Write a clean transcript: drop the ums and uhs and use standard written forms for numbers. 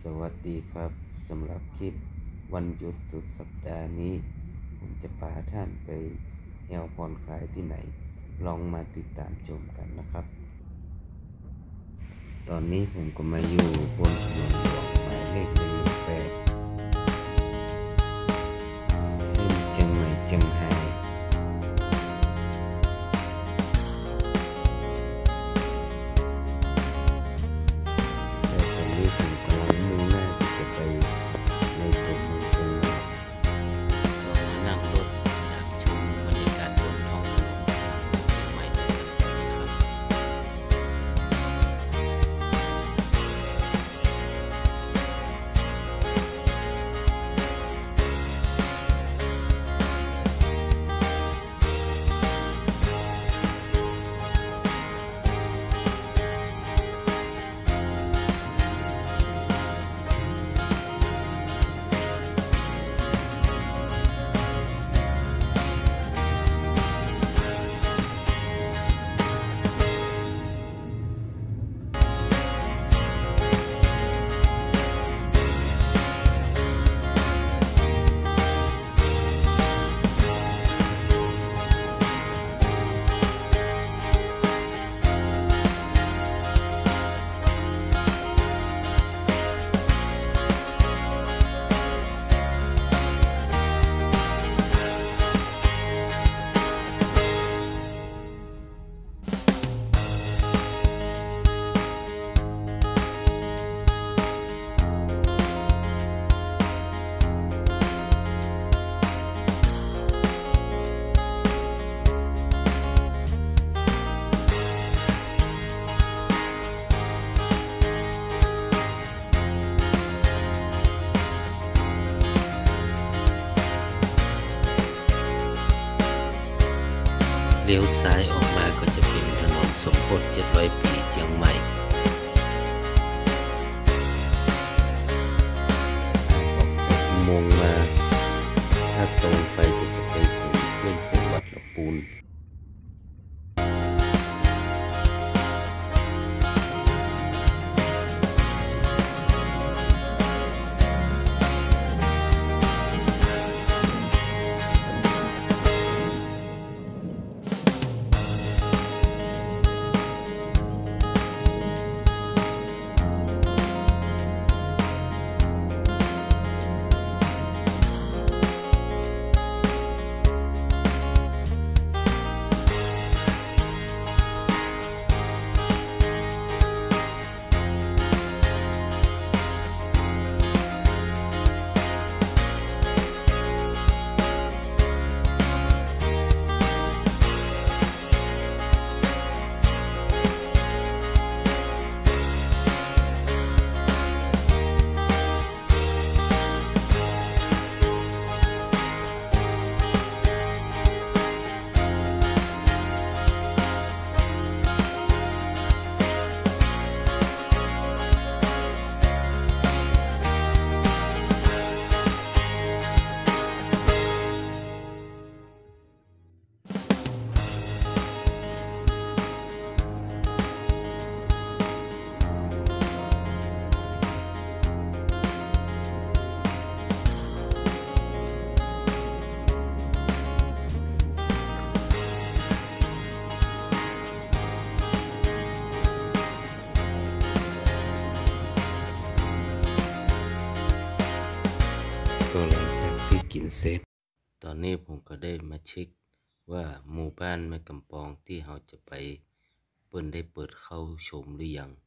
วัสดีครับสำหรับคลิปวันหยุดสุดสัปดาห์นี้ผมจะพาท่านไปแอวผ่อนคลายที่ไหนลองมาติดตามชมกันนะครับตอนนี้ผมก็มาอยู่บนถนนหลวงหมายเลข118เส้นเชียงใหม่เชียงรายเลี้ยวซ้ายออกมาก็จะเป็นถนนสมโพธิ700 ปีเชียงใหม่ออกจากอุโมงค์มาถ้าตรงไปก็จะไปถึงเส้นจังหวัดลำพูนหลังจากที่กินเสร็จตอนนี้ผมก็ได้มาเช็คว่าหมู่บ้านแม่กำปองที่เราจะไปเปิ้นได้เปิดเข้าชมหรือยัง